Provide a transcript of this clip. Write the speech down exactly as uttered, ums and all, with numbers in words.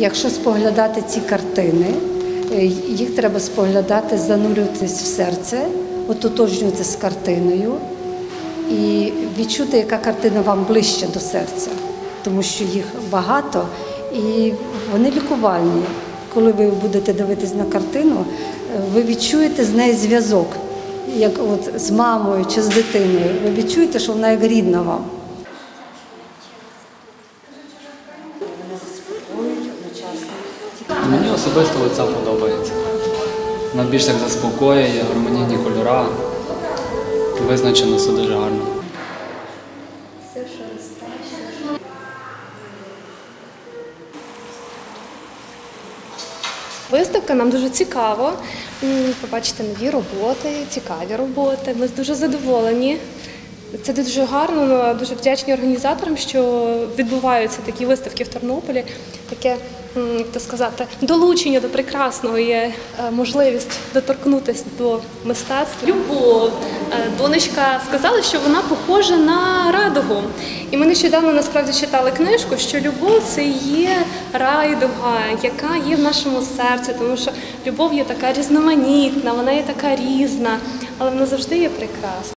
якщо споглядати ці картини, їх треба споглядати, занурюватись в серце, ототожнюватися з картиною і відчути, яка картина вам ближче до серця, тому що їх багато і вони лікувальні. Коли ви будете дивитись на картину, ви відчуєте з нею зв'язок, як от з мамою чи з дитиною. Ви відчуєте, що вона як рідна вам. Мені особисто оця подобається. Вона більш так заспокоює, гармонійні кольори. Визначено все дуже гарно. Виставка нам дуже цікаво. Побачити нові роботи, цікаві роботи. Ми дуже задоволені. Це дуже гарно, дуже вдячні організаторам, що відбуваються такі виставки в Тернополі. Таке, як то сказати, долучення до прекрасного, є можливість доторкнутися до мистецтва. Любов. Донечка сказала, що вона похожа на радугу. І ми нещодавно насправді читали книжку, що любов – це є райдуга, яка є в нашому серці, тому що любов є така різноманітна, вона є така різна, але вона завжди є прекрасна.